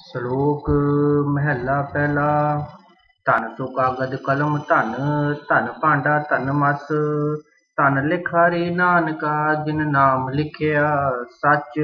ਸ਼ਲੋਕ ਮਹਲਾ ਪਹਿਲਾ। ਧਨ ਸੋ ਕਾਗਦ ਕਲਮ ਧਨ, ਧਨ ਭਾਂਡਾ ਧਨ ਮਸ। ਧਨ ਲਿਖਾਰੀ ਨਾਨਕਾ ਜਿਨ ਨਾਮ ਲਿਖਿਆ ਸੱਚ।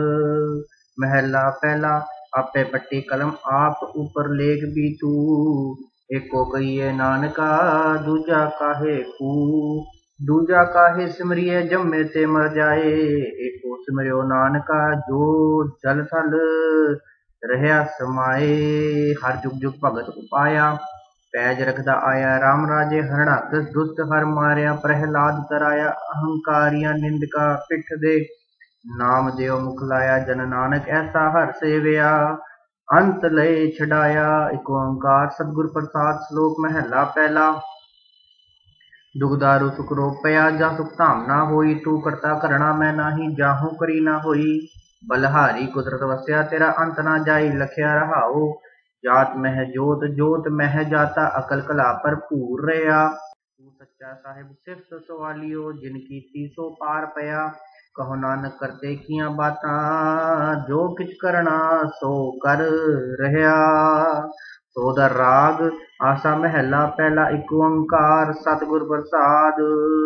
ਮਹਲਾ ਪਹਿਲਾ। ਆਪੇ ਪੱਟੀ ਕਲਮ ਆਪ ਉਪਰ ਲੇਖ ਵੀ ਤੂੰ। ਏਕੋ ਕਹੀਏ ਨਾਨਕਾ ਦੂਜਾ ਕਾਹੇ ਕੂ। ਦੂਜਾ ਕਾਹੇ ਸਿਮਰਿਐ ਜੰਮੇ ਤੇ ਮਰ ਜਾਏ। ਏਕੋ ਸਿਮਰਿਓ ਨਾਨਕਾ ਜੋ ਜਲ ਥਲ ਰਹਿਆ ਸਮਾਏ। ਹਰ ਜੁਗ ਜੁਗ ਭਗਤ ਉਪਾਇਆ ਪੈਜ ਰਖਦਾ ਆਇਆ। ਰਾਮ ਰਾਜੇ ਹਰਣਾਕਸ ਦੁਸ਼ਟ ਹਰ ਮਾਰਿਆ। ਪ੍ਰਹਿਲਾਦ ਤਰਾਇਆ ਅਹੰਕਾਰੀਆਂ ਨਿੰਦਕਾ ਪਿੱਠ ਦੇ। ਨਾਮ ਦਿਓ ਮੁਖ ਲਾਇਆ ਜਨ ਨਾਨਕ ਐਸਾ ਹਰ ਸੇਵਿਆ। ਅੰਤ ਲਏ ਛਡਾਇਆ। ਇਕ ਓੰਕਾਰ ਸਤਿਗੁਰ ਪ੍ਰਸਾਦ। ਸ਼ਲੋਕ ਮਹਲਾ ਪਹਿਲਾ। ਦੁਖਦਾਰੂ ਸੁਖ ਰੋਗ ਪਿਆ ਜਾ ਸੁਖ ਧਾਮ ਨਾ ਹੋਈ। ਤੂੰ ਕਰਤਾ ਕਰਣਾ ਮੈਂ ਨਾਹੀ ਜਾਹੂ ਕਰੀ ਨਾ ਹੋਈ। ਬਲਹਾਰੀ ਕੁਦਰਤ ਵਸਿਆ ਤੇਰਾ ਅੰਤ ਨਾ ਜਾਈ। ਲਖਿਆ ਰਹਾਉ ਜਾਤ ਮਹਿ ਜੋਤ ਜੋਤ ਮਹਿ ਜਾਤਾ। ਅਕਲ ਕਲਾ ਭਰਪੂਰ ਰਿਹਾ। ਤੂੰ ਸੱਚਾ ਸਾਹਿਬ ਸਿਫਤ ਸਵਾਲਿਓ ਜਿਨ ਕੀਤੀ ਸੋ ਪਾਰ ਪਿਆ। ਕਹੋ ਨਾਨਕ ਕਰਤੇ ਕੀਆਂ ਬਾਤਾਂ ਜੋ ਕਿਛ ਕਰਨਾ ਸੋ ਕਰ ਰਿਹਾ। ਸੋ ਦਾ ਰਾਗ ਆਸਾ ਮਹਲਾ ਪਹਿਲਾ। ਇਕ ਓੰਕਾਰ ਸਤਿਗੁਰ ਪ੍ਰਸਾਦ।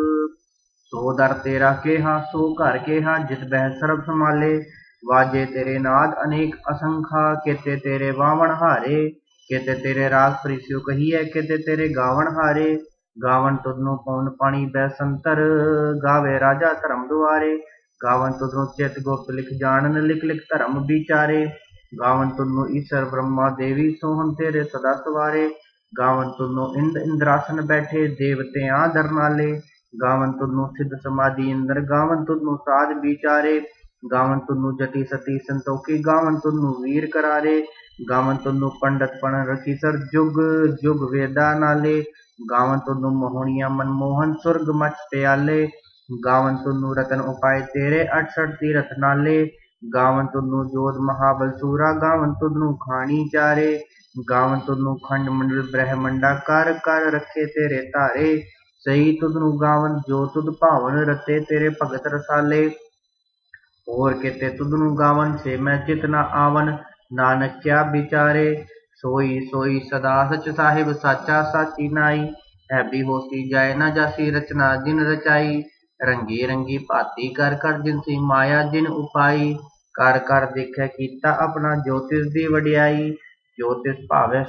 ਸੋ ਦਰ ਤੇਰਾ ਕੇਹਾ ਸੋ ਘਰ ਕੇਹਾ ਜਿਤ ਬਹਿ ਸਰਬ ਸੰਭਾਲੇ। ਵਾਜੇ ਤੇਰੇ ਨਾਦ ਅਨੇਕ ਅਸੰਖਾ ਕੇਤੇ ਤੇਰੇ ਵਾਵਣ ਹਾਰੇ। ਕੇਤੇ ਤੇਰੇ ਰਾਗ ਪ੍ਰੀਸਿਓ ਕਹੀਐ ਕੇਤੇ ਤੇਰੇ ਗਾਵਣ ਹਾਰੇ। ਗਾਵਣ ਤੁਧਨੂੰ ਪਉਨ ਪਾਣੀ ਬੈਸੰਤਰ ਗਾਵੇ ਰਾਜਾ ਧਰਮ ਦੁਆਰੇ। ਗਾਵਣ ਤੁਧਨੂੰ ਚਿਤ ਗੁਪਤ ਲਿਖ ਜਾਣਨ ਲਿਖ ਲਿਖ ਧਰਮ ਵਿਚਾਰੇ। ਗਾਵਣ ਤੁਧਨੂੰ ਈਸ਼ਰ ਬ੍ਰਹਮਾ ਦੇਵੀ ਸੋਹਣ ਤੇਰੇ ਸਦਾ ਸਵਾਰੇ। ਗਾਵਣ ਤੁਧਨੂੰ ਇੰਦ ਇੰਦਰਾਸਨ ਬੈਠੇ ਦੇਵਤਿਆਂ ਦਰਨਾਲੇ। ਗਾਵਣ ਤੁਧਨੂੰ ਸਿੱਧ ਸਮਾਧੀ ਇੰਦਰ ਗਾਵਣ ਤੁਧਨੂੰ ਸਾਧ ਵਿਚਾਰੇ। ਗਾਵਣ ਤੁਧਨੂੰ ਜਤੀ ਸਤੀ ਸੰਤੋਖੀ ਗਾਵਣ ਤੁਧਨੂੰ ਵੀਰ ਕਰਾਰੇ। ਗਾਵਣ ਤੁਧਨੂੰ ਪੰਡਤ ਪਣ ਰਖੀਸਰ ਜੁਗ ਜੁਗ ਵੇਦਾ ਨਾਲੇ। ਗਾਵਣ ਤੁਧਨੂੰ ਮੋਹਣੀਆਂ ਮਨਮੋਹਨ ਸੁਰਗ ਮਚ ਪਿਆਲੇ। ਗਾਵਣ ਤੁਧਨੂੰ ਰਤਨ ਉਪਾਏ ਤੇਰੇ 68 ਤੀਰਥ ਨਾਲੇ। ਗਾਵਣ ਤੁਧਨੂੰ ਜੋਧ ਮਹਾਬਲ ਸੂਰਾ ਗਾਵਣ ਤੁਧਨੂੰ ਖਾਣੀ ਚਾਰੇ। ਗਾਵਣ ਤੁਧਨੂੰ ਖੰਡ ਮੰਡਲ ਬ੍ਰਹਮੰਡਾ ਕਰ ਕਰ ਰੱਖੇ ਤੇਰੇ ਧਾਰੇ। ਸਹੀ ਤੁਧਨੂੰ ਗਾਵਣ ਜੋ ਤੁਧ ਭਾਵਨ ਰਤੇ ਤੇਰੇ ਭਗਤ ਰਸਾਲੇ। ਹੋਰ ਕਿਤੇ ਤੁਧਨੂੰ ਗਾਵਨ ਸੇ ਮੈਂ ਚਿਤ ਨਾ ਆਵਨ ਨਾਨਕ ਕਿਆ ਵਿਚਾਰੇ। ਸੋਈ ਸੋਈ ਸਦਾ ਸਚ ਸਾਹਿਬ ਸਾਚਾ ਸਾਚੀ ਨਾਈ। ਐਬੀ ਹੋਸੀ ਜਾਏ ਨਾ ਜਾਸੀ ਰਚਨਾ ਜਿਨ ਰਚਾਈ। ਰੰਗੀ ਰੰਗੀ ਭਾਤੀ ਕਰ ਕਰ ਜਿਨਸੀ ਮਾਇਆ ਜਿਨ ਉਪਾਈ। ਕਰ ਕਰ ਦੇਖੈ ਕੀਤਾ ਆਪਣਾ ਜੋ ਤਿਸ ਦੀ ਵਡਿਆਈ। ਜੋ ਤਿਸ ਭਾਵੈ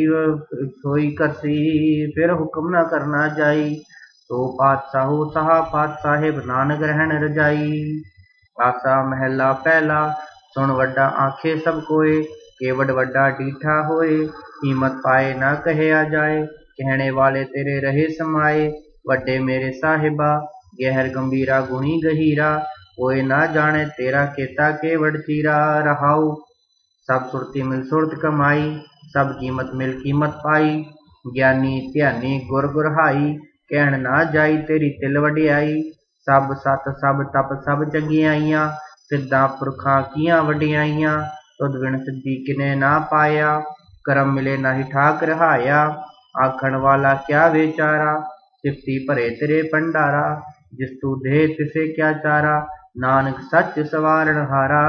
ਸੋਈ ਕਰਸੀ ਫਿਰ ਹੁਕਮ ਨਾ ਕਰਨਾ ਜਾਈ। ਸੋ ਪਾਤਸ਼ਾਹੋ ਸਹਾ ਪਾਤਸ਼ਾਹਿਬ ਨਾਨਕ ਰਹਿਣ ਰਜਾਈ। ਆਸਾ ਮਹਲਾ ਪਹਿਲਾ। ਸੁਣ ਵੱਡਾ ਆਖੇ ਸਭ ਕੋਏ ਕੇਵਡ ਵੱਡਾ ਡੀਠਾ ਹੋਏ। ਕੀਮਤ ਪਾਏ ਨਾ ਕਹਿਆ ਜਾਏ ਕਹਿਣੇ ਵਾਲੇ ਤੇਰੇ ਰਹੇ ਸਮਾਏ। ਵੱਡੇ ਮੇਰੇ ਸਾਹਿਬਾ ਗਹਿਰ ਗੰਭੀਰਾ ਗੁਣੀ ਗਹੀਰਾ। ਕੋਈ ਨਾ ਜਾਣੇ ਤੇਰਾ ਕੀਤਾ ਕੇਵਡ ਚੀਰਾ। ਰਹਾਉ ਸਭ ਸੁਰਤੀ ਮਿਲ ਸੁਰਤ ਕਮਾਈ ਸਭ ਕੀਮਤ ਮਿਲ ਕੀਮਤ ਪਾਈ। ਗਿਆਨੀ ਧਿਆਨੀ ਗੁਰ ਗੁਰਹਾਈ ਕਹਿਣ ਨਾ ਜਾਈ ਤੇਰੀ ਤਿਲ ਵਡਿਆਈ। ਸਭ ਸਤ ਸਭ ਤਪ ਸਭ ਚੰਗਿਆਈਆਂ ਸਿੱਧਾਂ ਪੁਰਖਾਂ ਕੀਆਂ ਵਡਿਆਈਆਂ। ਤੁਧ ਬਿਨ ਸਿੱਧੀ ਕਿਨੇ ਨਾ ਪਾਇਆ ਕਰਮ ਮਿਲੇ ਨਾਹੀ ਠਾਕ ਰਹਾਇਆ। ਆਖਣ ਵਾਲਾ ਕਿਆ ਵਿਚਾਰਾ ਸਿਫਤੀ ਭਰੇ ਤੇਰੇ ਭੰਡਾਰਾ। ਜਿਸ ਤੂੰ ਦੇ ਤਿਸੇ ਕਿਆ ਚਾਰਾ ਨਾਨਕ ਸੱਚ ਸਵਾਰਨ ਹਾਰਾ।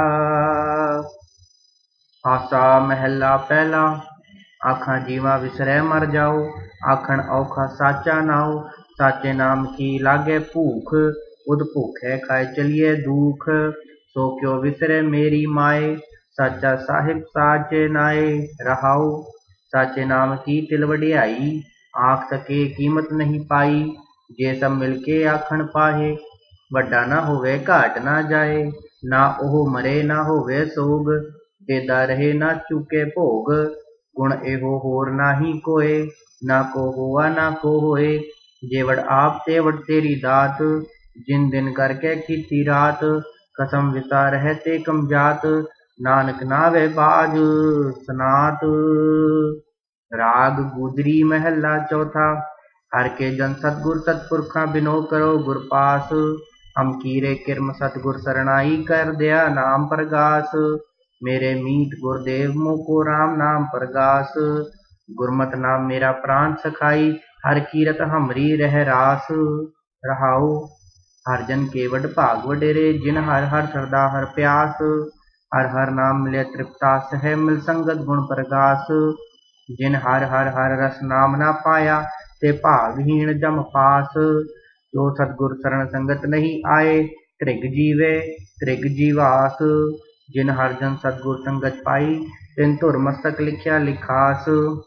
ਆਸਾ ਮਹਲਾ ਪਹਿਲਾ। ਆਖਾਂ ਜੀਵਾ ਵਿਸਰੈ ਮਰ ਜਾਓ ਆਖਣ ਔਖਾ ਸਾਚਾ ਨਾਉ। ਸਾਚੇ ਨਾਮ ਕੀ ਲਾਗੇ ਭੂਖ ਉਦ ਭੁਖੈ ਖਾਏ ਚਲੀਏ ਦੁਖ। ਸੋ ਕਿਉ ਵਿਸਰੈ ਮੇਰੀ ਮਾਏ ਸਾਚਾ ਸਾਹਿਬ ਸਾਚੇ ਨਾਏ। ਰਹਾਉ ਸਾਚੇ ਨਾਮ ਕੀ ਤਿਲ ਵਡਿਆਈ ਆਖ ਸਕੇ ਕੀਮਤ ਨਹੀਂ ਪਾਈ। ਜੇ ਸਭ ਮਿਲ ਕੇ ਆਖਣ ਪਾਹੇ ਵੱਡਾ ਨਾ ਹੋਵੇ ਘਾਟ ਨਾ ਜਾਏ। ਨਾ ਉਹ ਮਰੇ ਨਾ ਹੋਵੇ ਸੋਗ ਦੇਦਾ ਰਹੇ ਨਾ ਚੁਕੇ ਭੋਗ। ਗੁਣ ਇਹੋ ਹੋਰ ਨਾਹੀ ਕੋਏ ਨਾ ਕੋ ਹੋਆ ਨਾ ਕੋ ਹੋਏ। ਜੇਵੜ ਆਪ ਤੇਵੜ ਤੇਰੀ ਦਾਤ ਜਿਨ ਦਿਨ ਕਰਕੇ ਕੀਤੀ ਰਾਤ। ਕਸਮ ਵਿਸਾਰ ਹੈ ਤੇ ਕਮਜਾਤ ਨਾਨਕ ਨਾਵੇ ਬਾਜ ਸਨਾਤ। ਰਾਗ ਗੁਜਰੀ ਮਹਲਾ ਚੌਥਾ। ਹਰ ਕੇ ਜਨ ਸਤਗੁਰ ਸਤਪੁਰਖਾਂ ਬਿਨੋ ਕਰੋ ਗੁਰ ਪਾਸ। ਹਮ ਕੀਰੇ ਕਿਰਮ ਸਤਗੁਰ ਸਰਣਾਈ ਕਰ ਦਿਆ ਨਾਮ ਪ੍ਰਗਾਸ। ਮੇਰੇ ਮੀਤ ਗੁਰਦੇਵ ਮੋਕੋ ਰਾਮ ਨਾਮ ਪ੍ਰਗਾਸ। ਗੁਰਮਤਿ ਨਾਮ ਮੇਰਾ ਪ੍ਰਾਨ ਸਖਾਈ ਹਰ ਕੀਰਤ ਹਮਰੀ ਰਹਿ ਰਾਸ। ਰਹਾਉ ਹਰ ਜਨ ਕੇਵਡ ਭਾਗ ਵਡੇਰੇ ਜਿਨ ਹਰ ਹਰ ਸਰਦਾ ਹਰ ਪਿਆਸ। हर हर नाम मिले तृप्तास है, मिल संगत गुण प्रगास। जिन हर हर हर रस नाम ना पाया, ते भागहीन जम पास। जो सतगुर शरण संगत नहीं आए, त्रिग जीवे त्रिग जीवास। जिन हर जन सतगुर संगत पाई, तिन धुर मस्तक लिखिया लिखास।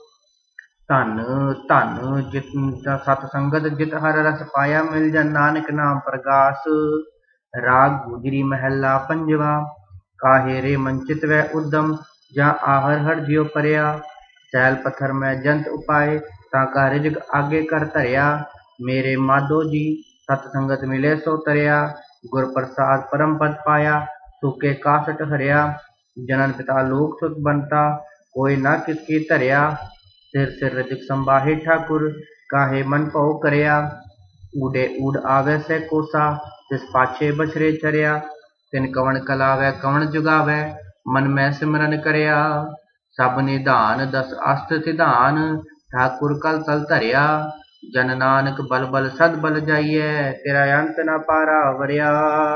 ਧਨ ਧਨ ਜਿਤ ਸਤ ਸੰਗਤ ਜਿਤ ਹਰ ਰਸ ਪਾਇਆ, ਮਿਲ ਜਨ ਨਾਨਕ ਨਾਮ ਪ੍ਰਗਾਸ। ਰਾਗ ਗੁਜਰੀ ਮਹਿਲਾ ਪੰਜਵਾ। ਕਾਹੇ ਰੇ ਮਨ ਚਿਤ ਵੈ ਉਦਮ, ਜਾਂ ਆਹਰ ਹਰ ਜਿਉ ਪਰਿਆ। ਸੈਲ ਪੱਥਰ ਮੈਂ ਜੰਤ ਉਪਾਏ, ਤਾਂ ਕਾ ਰਿਜਕ ਆਗੇ ਕਰ ਧਰਿਆ। ਮੇਰੇ ਮਾਧੋ ਜੀ ਸਤ ਸੰਗਤ ਮਿਲੇ ਸੋ ਤਰਿਆ। ਗੁਰ ਪ੍ਰਸਾਦ ਪਰਮ ਪਦ ਪਾਇਆ, ਸੁਕੇ ਕਾਸਟ ਹਰਿਆ। ਜਨਨ ਪਿਤਾ ਲੋਕ ਸੁਤ ਬੰਤਾ, ਕੋਈ ਨਾ ਕਿਸ ਕੀ ਧਰਿਆ। ਸਿਰ ਸਿਰ ਰਜਕ ਸੰਬਾਹੇ ਠਾਕੁਰ, ਕਾਹੇ ਮਨ ਭਉ ਕਰਿਆ। ਊਡੇ ਊਡ ਆਵੈ ਸੈ ਕੋਸਾ, ਤਿਸ ਪਾਛੇ ਬਛਰੇ ਚਰਿਆ। ਤਿਨ ਕਵਣ ਕਲਾਵੈ ਕਵਣ ਜੁਗਾਵੈ, ਮਨ ਮੈਂ ਸਿਮਰਨ ਕਰਿਆ। ਸਭ ਨਿਧਾਨ ਦਸ ਅਸ਼ਟ ਸਿਧਾਨ, ਠਾਕੁਰ ਕਲ ਤਲ ਧਰਿਆ। ਜਨ ਨਾਨਕ ਬਲ ਬਲ ਸਦ ਬਲ ਜਾਈਐ, ਤੇਰਾ ਅੰਤ ਨਾ ਪਾਰਾ ਵਰਿਆ।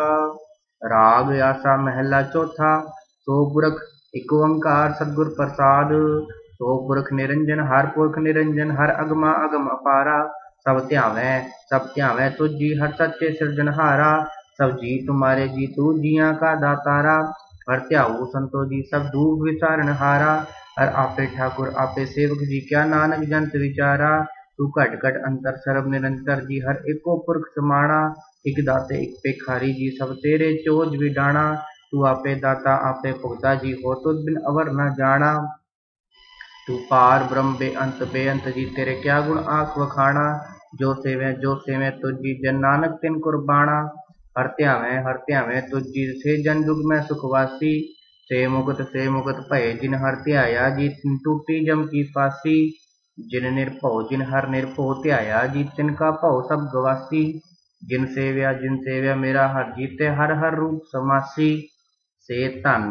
ਰਾਗ ਆਸਾ ਮਹਿਲਾ ਚੌਥਾ। ਸੋ ਪੁਰਖ ਇਕ ਓੰਕਾਰ ਸਤਿਗੁਰ ਪ੍ਰਸਾਦ। ਸੋ ਪੁਰਖ ਨਿਰੰਜਨ ਹਰ ਪੁਰਖ ਨਿਰੰਜਨ, ਹਰ ਅਗਮਾ ਅਗਮ ਅਪਾਰਾ। ਸਭ ਧਿਆਵੈ ਤੁਝੀ ਹਰ ਸੱਚੇ ਸਿਰਜਨਹਾਰਾ। ਸਭ ਜੀ ਤੁਮਾਰੇ ਜੀ ਤੂ ਜੀਆਂ ਕਾ ਦਾਤਾਰਾ। ਹਰ ਧਿਆਊ ਸੰਤੋ ਜੀ ਸਭ ਦੁਖ ਵਿਸਾਰਨ ਹਾਰਾ। ਹਰ ਆਪੇ ਠਾकुर आपे सेवक जी, क्या नानक जंत विचारा। तू घट घट अंतर सर्व निरंतर जी, हर एको पुरख समाणा। एक दाते एक पेखारी जी, सब तेरे चोज विडाणा। तू आपे दाता आपे भुगता जी, हो तुझ बिन अवर न जाना। तू पार ब्रह्म बेअंत जी, तेरे क्या गुण आख वखाणा। जो सेवे तुझ जी, जन नानक तिन कुर्बाणा। हर ध्यावै तुझ जी, से जन जुग में सुखवासी। से मुकुत भये जिन हर ध्याया जी, तिन टूटी जम की फांसी। जिन निर्भौ जिन हर निर्भौ ध्याया जी, तिनका भौ सब गवासी। जिन सेव्या मेरा हर जीते, हर हर रूप समासी। से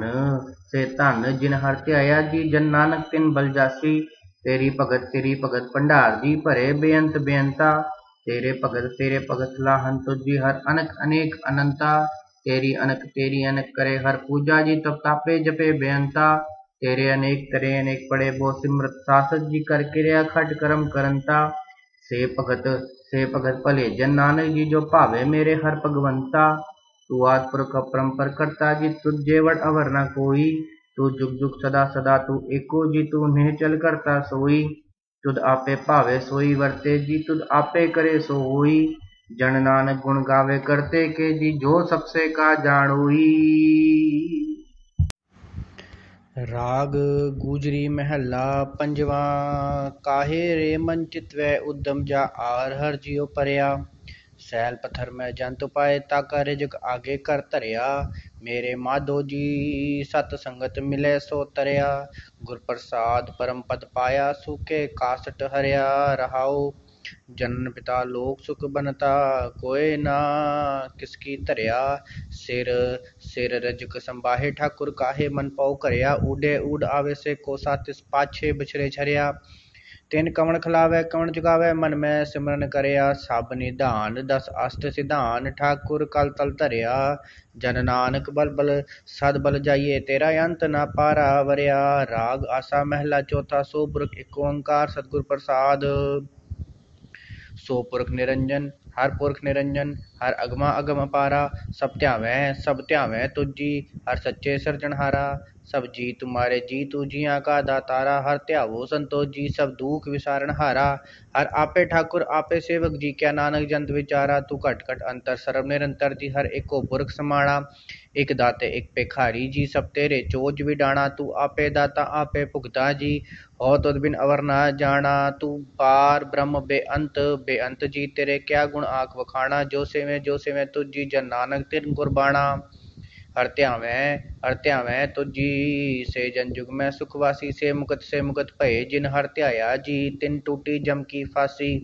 धन जिन हर ध्याया जी, जन नानक तिन बल जासी। तेरी भगत भंडार जी, भरे बेअंत बेअंता। तेरे भगत लाहन तुझ जी, हर अनक अनेक अनंता। तेरी अनक करे हर पूजा जी, तब तापे जपे बेअंता। तेरे अनेक पड़े बो सिमरत, सासत जी कर किरिया खट करम करंता। से भगत भले जन नानक जी, जो भावे मेरे हर भगवंता। तू आदि पुरख अपरंपर करता जी, तुझ जेवड़ अवर न कोई। तू जुग जुग सदा तू एको जी, तू निहचल करता सोई। तुध आपे भावे सोई वर्ते जी, तुध आपे करे सो होई। जन नानक गुण गावे करते के जी, जो सबसे का जानोई। राग गुजरी महला पंजवा। काहे रे मन चित वै उद्यम, जा आर हर जियो परिया। सैल पत्थर में जंत पाए, ताका रिजक आगे कर धरिया। मेरे माधो जी सत संगत मिले सो तरिया। गुर प्रसाद परम पद पाया, सूके कासट हरिया। रहाओ जनन पिता लोक सुख बनता, कोय ना किसकी धरिया। सिर रजक संबाहे ठाकुर, काहे मन पौ करिया। ऊडे ऊड आवे से कोसा, तिस पाछे बछरे छरिया। तिन कवण खिलावे कवण चुकावे, मन में सिमरन करिया। सब निधान दस अष्ट सिधान, ठाकुर कल तल धरिया। जन नानक बल बल सद बल जाइए, तेरा अंत ना पारा वरिया। राग आसा महला चौथा। सो पुरख एक ओंकार सतगुर प्रसाद। सो पुरख निरंजन हर अगमा अगम अपारा। सब ध्यावै तुझ जी, हर सच्चे सिरजनहारा। सब जी तुम्हारे जी, तू जियां का दातारा। हर ध्यावो संतोष जी, सब दुख विसारण हारा। हर आपे ठाकुर आपे सेवक जी, क्या नानक जंत विचारा। तू घट घट अंतर सर्व निरंतर जी, हर एको पुरख समाणा। एक दाते एक पेखारी जी, सब तेरे चोज विडाणा। तू आपे दाता आपे भुगता जी, हो तुध बिन अवर ना जाना। तू पार ब्रह्म बेअंत जी, तेरे क्या गुण आख वखाणा। जो सेवे तुझ जी, जन नानक तिन कुर्बाणा। हर ध्यावै तुझ जी, से जन जुग में सुखवासी। से मुकत भये जिन हर ध्याया जी, तिन टूटी जम की फांसी।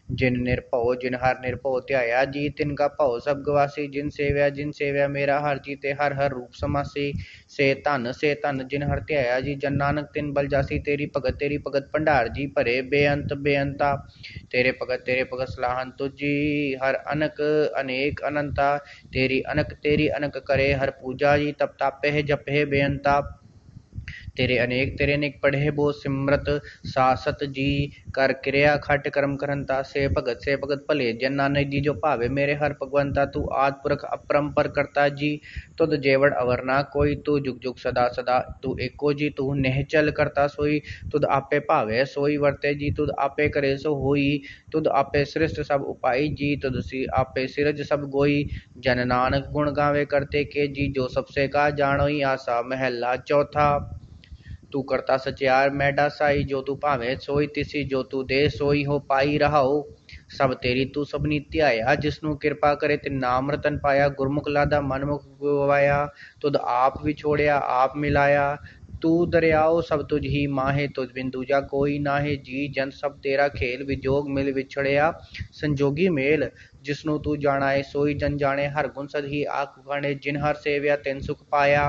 जिन निर्भਉ जिन हर निर्भਉ ध्याया जी तिनका भਉ सब गवासी जिन सेव्या मेरा हर जीते हर हर रूप समासी से धन जिन हर ध्याया जी जन नानक तिन बल जासी तेरी भगत भंडार जी भरे बेअंत बेअंता तेरे भगत सलाहन तुझी हर अनक अनेक अनंता तेरी अनक करे हर पूजा जी तप तापे जपे बेअंता तेरे अनेक पढ़े बो सिमरत सासत जी कर क्रिया खट कर्म करंता से भगत भले जन नानक जी जो भावे मेरे हर भगवंता तू आद पुरख अपरंपर करता जी तुद जेवड़ अवर ना कोई तू जुग जुग सदा सदा तू एको जी तू निहचल करता सोई तुद आपे भावे सोई वर्ते जी तुद आपे करे सो होई तुद आपे सृष्ट सब उपाई जी तुद सी आपे सिरज सब गोई जन नानक गुण गावे करते के जी जो सबसे का जानोई आसा महला चौथा तू करता सचियार मैडा साई जो तू भावे सोई तिसी जो तू दे सोई हो पाई रहाओ सब तेरी तू सबनी ध्याया जिसनु किरपा करे ते नाम रतन पाया गुरमुख लादा मनमुख गवाया तुद आप विछोड़िया आप मिलाया तू दरियाओ सब तुझ ही माहे तुझ बिन दूजा कोई नाहे जी जन सब तेरा खेल विजोग मिल विछड़िया संजोगी मेल जिसनु तू जाना है सोई जन जाने हर गुण सद ही आख उखाणे जिन हर सेव्या तिन सुख पाया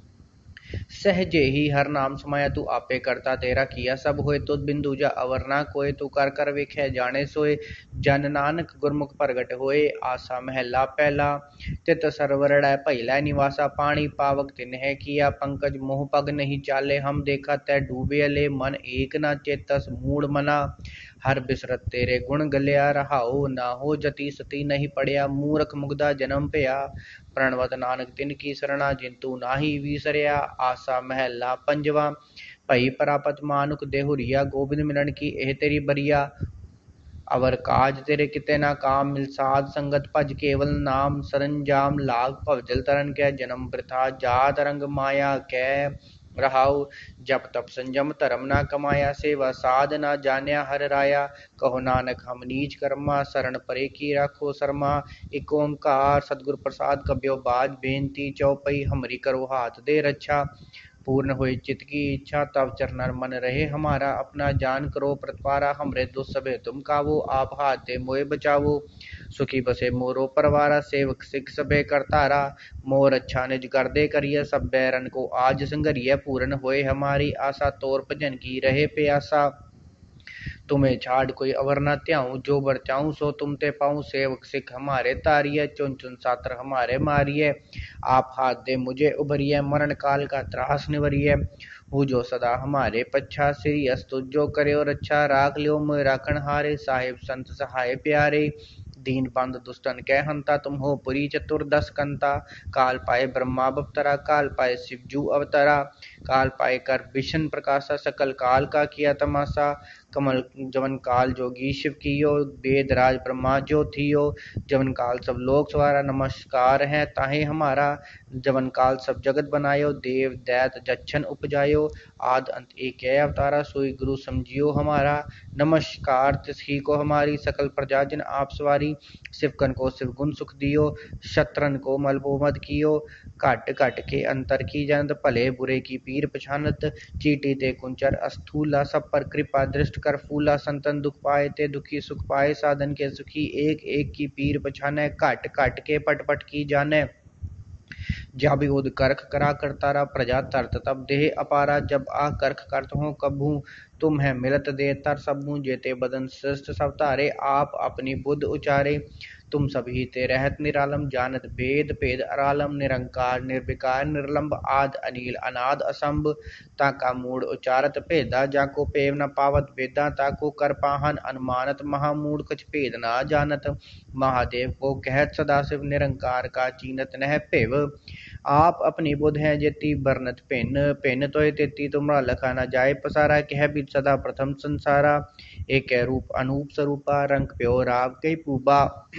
सहजे ही हर नाम समाया तू आपे करता तेरा किया सब होए तुद बिंदु जा अवर ना कोय तू कर कर वेख्या जाने सोए जन नानक गुरमुख प्रगट होए आसा महला पहला तित सरवरड़ भैला निवासा पानी पावक तिन्ह किया पंकज मोह पग नहीं चाले हम देखा तै डूबे ले मन एक ना चेतस मूड मना हर बिसरत तेरे गुण गलिया रहाओ ना हो जति सती नहीं पड़िया मूर्ख मुग्धा जन्म पया प्रणवत नानक तिन की सरणा जिंतु नाही विसरिया आसा महला पंजवा भई परापत मानुक देहुरिया गोबिंद मिलन की एह तेरी बरिया अवर काज तेरे किते ना काम मिल साध संगत भज केवल नाम सरंजाम लाग भवजल तरन कै जन्म वृथा जात रंग माया कै रहाउ जप तप संयम धर्म ना कमाया सेवा साध ना जान्या हर राया कहो नानक हम नीच कर्मा शरण परे की राखो शर्मा एक ओंकार सतगुर प्रसाद कब्यो बाज बेनती चौपई हमरी करो हाथ दे रक्षा पूर्ण हुई चित्त की इच्छा तब चरणन मन रहे हमारा अपना जान करो प्रतिपारा हमरे दुख सबे तुम कावो आप हाथ दे मोए बचावो सुखी बसे मोरो परवारा सेवक सिख सबे करतारा मोर अच्छा निज कर दे करिय सब बैरन को आज संगरिय पूर्ण होए हमारी आशा तोर भजन की रहे प्यासा तुम्हें छाड़ कोई अवर न त्याऊं जो बर चाऊं सो तुम ते पाऊं सेवक सिख हमारे तारिय चुन चुन सात्र हमारे मारिय आप हाथ दे मुझे उभरिय मरण काल का त्रास निवरिय हूँ जो सदा हमारे पच्छा श्री अस्तु जो करे और अच्छा राख लियो मोय राखण हारे साहिब संत सहाय प्यारे दीन बंद दुष्टन कह हंता तुम हो पुरी चतुर्दश कंता काल पाए ब्रह्मा बप्तरा काल पाए शिवजू अवतरा काल पाए कर विष्ण प्रकाशा सकल काल का किया तमाशा कमल जवन काल जोगी शिव कियो वेद राज ब्रह्मा जो थियो जवन काल सब लोक सवारा नमस्कार है ताहे हमारा जवन काल सब जगत बनायो देव दैत जच्छन उपजायो आद अंत एक अवतारा सोई गुरु समझियो हमारा नमस्कार तिसही को हमारी सकल प्रजा जिन आप सवारी शिवकन को शिव गुण सुख दियो शत्रन को मलबो मद कियो घट घट के अंतर की जनत भले बुरे की पीर पछानत चीटी ते कुंचर अस्थूला सब पर कृपा दृष्ट कर फूला संतन दुख पाए ते दुखी सुख पाए साधन के सुखी एक एक की पीर पछाने घट घट के पट पट की जाने जब उद करख करा करतारा प्रजा तरत तब देह अपारा जब आ करख करत हो कबू तुम है मिलत दे तर सबू जेते बदन श्रेष्ठ सब तारे आप अपनी बुद्ध उचारे तुम सभी ते रहत निरालम जानत भेद भेद अरालम निरंकार निर्विकार निर्लंब आद अनिल अनाद असंभ ताका मूड उचारत भेदा जाको पेव न पावत वेदा ताको कर पाहन अनुमानत महामूड कछ भेद ना जानत महादेव को कहत सदाशिव निरंकार का चीनत नह पेव आप अपनी बुध है जेती बरनत भिन्न भिन्न तोय तेती तुमरा लखा न जाय पसारा कह भी सदा प्रथम संसारा एक रूप अनूप स्वरूपा रंग प्यो राग कई पूबा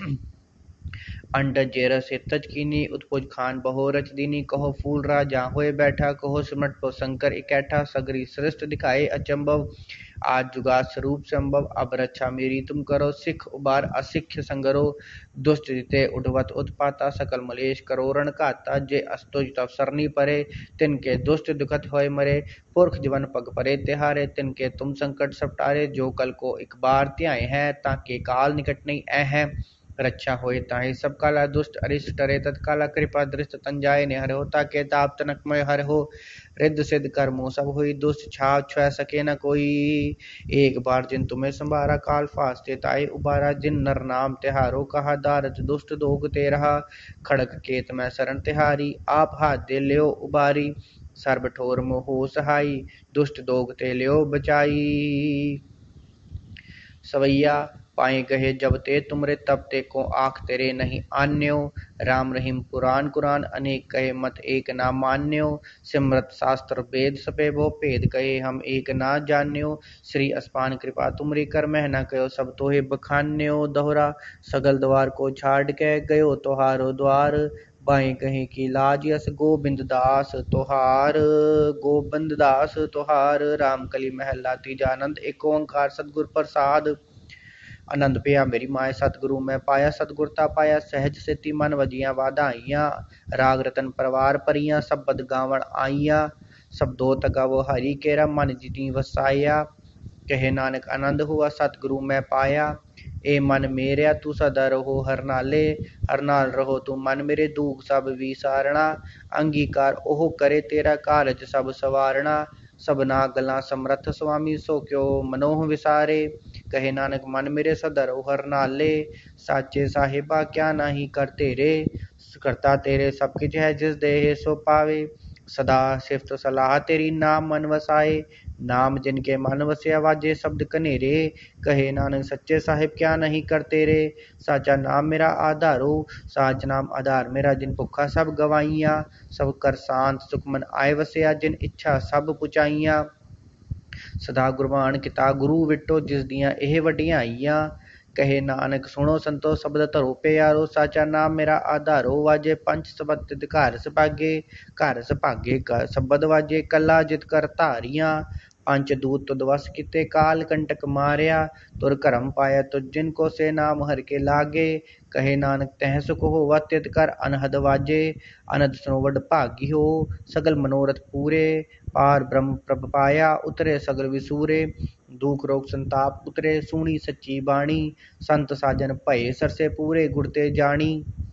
अंडज जेरस तज कीनी उत्पुज खान बहो रच दीनी कहो फूल राजा होए बैठा कहो सिमट पो शंकर इकैठा सगरी श्रेष्ठ दिखाए अचंभव आज जुगाद स्वरूप संभव, अब रक्षा मेरी तुम करो। सिख उबार असिख्य संगरो, दुष्ट जिते उठवत उत्पाता। सकल मलेश करो रण घाता, जे अस्तुज तब सरनी परे। तिनके दुष्ट दुखत होय मरे, पुरख जीवन पग परे तिहारे। तिनके तुम संकट सब टारे, जो कल को एक बार त्याए है। ताके काल निकट नहीं ऐ है, रक्षा होए ताहि सब काला। दुष्ट अरिष्ट टरे तत्काला, कृपा दृष्ट तन जाए निहर हो। ताके ताप तनकमय हर हो, रिद्ध सिद्ध कर्मो सब होई। दुष्ट छाव छुआ सके न कोई, एक बार जिन तुम्हें संभारा। काल फास्ते ताई उबारा, जिन नर नाम तिहारो। कहा दारथ दुष्ट दोग ते रहा, खड़क केत में शरण तिहारी। आप हाथ दे लियो उबारी, सर्ब ठोर मोह हो सहाई। दुष्ट दोग ते लियो बचाई। सवैया पाए गहे जब ते तुमरे, तब ते को आख तेरे नहीं आन्यो। राम रहीम पुराण कुरान, अनेक कहे मत एक ना मान्यो। सिमरत शास्त्र वेद सपे भो, भेद कहे हम एक ना जान्यो। श्री अस्पान कृपा तुमरी कर, मह न कहो सब तोहे बखान्यो। दोहरा सगल द्वार को छाड़ के, गयो तोहारो द्वार। बाएं कहे की लाज यस, गोबिंद दास तोहार। गोबिंद दास तोहार, राम कली महला तीजा आनंद। एक ओंकार सतगुर प्रसाद, आनंद पिया मेरी माए। सतगुरु मैं पाया सतगुरता पाया, सहज सेती मन वजिया वाधाइयां। राग रतन परवार परियां, शब्द गावण आईयां। शब्दो तगा वो हरि केरा, मन जिती वसाया। कहे नानक आनंद हुआ, सतगुरु मैं पाया। ए मन मेरा तू सदा रहो हर नाले, हर नाल रहो तू मन मेरे। दुख सब विसारना, अंगीकार ओह करे तेरा। कारज सब सवारना, सबना गला समर्थ स्वामी। सो क्यों मनोह विसारे, कहे नानक मन मेरे सदा रहो हर नाले। साचे साहिबा क्या नाही कर तेरे, करता तेरे सब किछ है। जिस देह सो पावे, सदा सिफत सलाह तेरी। नाम मन वसाए, नाम जिनके मन वसिया। वाजे शब्द कनेरे, कहे नानक सच्चे साहिब क्या नहीं करते रे। साचा नाम मेरा आधारो, साच नाम आधार मेरा। जिन भुखा सब गवाइया, सब कर शांत सुख मन आए वसिया। जिन इच्छा सब पुचाइया, सदा गुरबान किता गुरु विटो। जिस दियां ਇਹ ਵਡਿਆਈਆਂ, कहे नानक सुनो संतो शब्द धरो प्यारो। साचा नाम मेरा आधारो, वाजे पंच सबद घर सभागे। घर सभागे शब्द वाजे, कला जित कर धारियां। पंच दूत तुद वस किते, काल कंटक मारिया। तुर करम पाया तुझ जिनको, से नाम हर के लागे। कहे नानक तह सुख होवा तित कर अनहद वाजे। अनहद सुनो वड भागी हो, सगल मनोरथ पूरे। पार ब्रह्म प्रभ पाया, उतरे सगल विसूरे। दुख रोग संताप उतरे, सुनी सच्ची बाणी। संत साजन भये सरसे पूरे, गुरते जानी।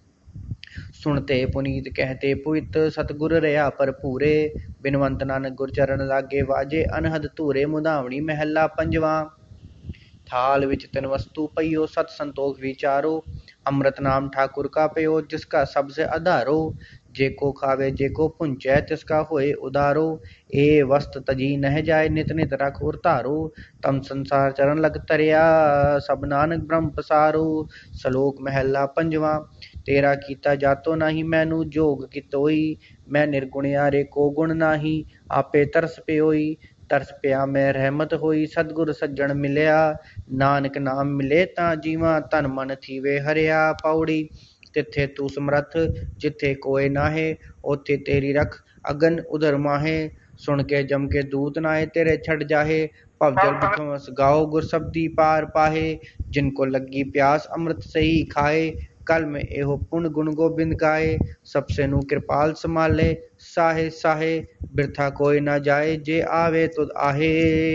सुनते पुनीत कहते पुइत, सतगुर रहा भरपूरे। बिनवंत नानक गुर चरण लागे, वाजे अनहद धूरे। मुदावनी महला पंजवा, थाल विच तिन वस्तु पइयो। सत संतोख विचारो, अमृत नाम ठाकुर का पयो। जिसका सबसे आधारो, जेको खावे जेको पुंचै, तिसका होए उदारो। ए वस्त तजी नह जाए, नित नित रख उर धारो। तम संसार चरण लग तरिया, सब नानक ब्रह्म पसारो। सलोक महला पंजवा, तेरा कीता जातो नाही मैनू जोग कितोई। मैं निर्गुणियारे को गुण नाही, आपे तरस प्योई। तरस पिया मैं रहमत होई, सतगुर सज्जन मिलिया। नानक नाम मिले तां जीवा, तन मन थीवे हरिया। पौड़ी तिथे तू समरथ, जिथे कोय नाहे। ओथे तेरी रख अगन उधर माहे। सुन के जम के दूत नाए, तेरे छड़ जाहे। भवजल बिधुमस गाओ, गुर शब्दी पार पाहे। जिनको लगी प्यास अमृत सही खाए, कल में एहो पुन गुण गोबिंद गाए। सबसे नू कृपाल संभाले, साहे साहे बिरथा कोई ना जाए। जे आवे तुद आहे।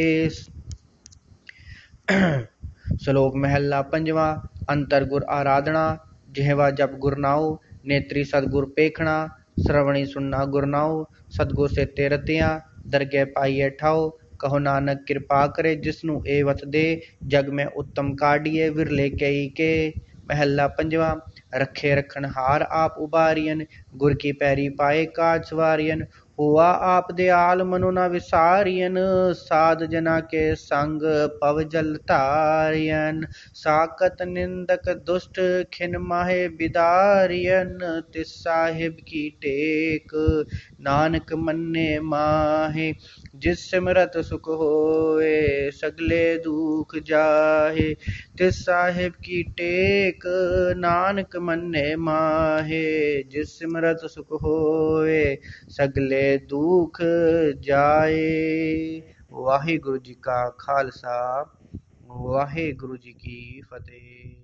श्लोक महला पंजवा, अंतर गुर आराधना। जिहवा जप गुर नाओ, नेत्री सतगुर पेखना। श्रवणी सुनना गुर नाओ, सतगुर से ते रतियां। दरगह पाइए ठाओ, कहो नानक कृपा करे। जिसनु एवत दे, जग में उत्तम काढ़िए। विरले कई के, महला पंजवा, रखे रखन हार आप उबारियन। गुर की पैरी पाए काज सवारियन। हुआ आप दयाल मनो न विसारियन। साध जना के संग पव जल तारियन। साकत निंदक दुष्ट खिन माहे बिदारियन। तिस साहिब की टेक, नानक मन्ने माहे। जिस सिमरत सुख होए, सगले दुख जाहे। तिस साहिब की टेक, नानक मन्ने माहे। जिस सिमरत सुख होए, सगले दुख जाए। ਵਾਹਿਗੁਰੂ ਜੀ ਕਾ ਖਾਲਸਾ ਵਾਹਿਗੁਰੂ ਜੀ ਕੀ ਫਤਿਹ।